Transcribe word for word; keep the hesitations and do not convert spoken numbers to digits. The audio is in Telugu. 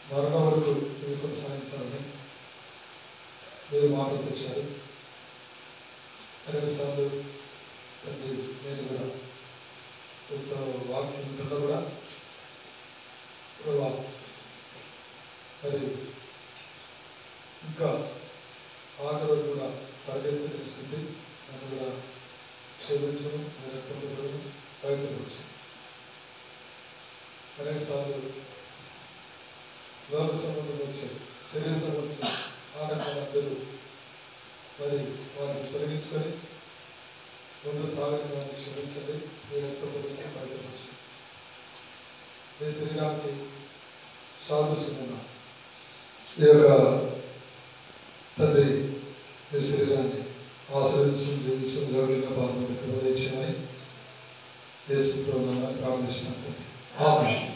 మరణం వరకు మీరు కొనసాగించాలని మీరు మాటలు తెచ్చారు. అనేకసార్లు తండ్రి నేను కూడా ఎంత వాక్యం ఉంటున్నా కూడా ప్రభా మరి ఇంకా ఆఖరి వరకు కూడా పరిగెత్తి తెలిసింది. నన్ను కూడా క్షమించను, నేను ఎక్కడ బయటపడచ్చు. అనేకసార్లు లోక సంబంధం వచ్చే శరీర సంబంధించిన ఆటంకాలందరూ మరి వాటిని తొలగించుకొని ముందు సాగిన వారిని క్షమించండి. మీరు ఎక్కడ బయటపడచ్చు. మీ శరీరానికి సాదృశ్యమైన ఈ యొక్క తండ్రి మీ శరీరాన్ని ఆశ్రయించడం జీవించడం యోగ్యంగా బాగుంది కృప తెచ్చామని యేసు ప్రభువుని ప్రార్థిస్తున్నాం తండ్రి. ఆమేన్.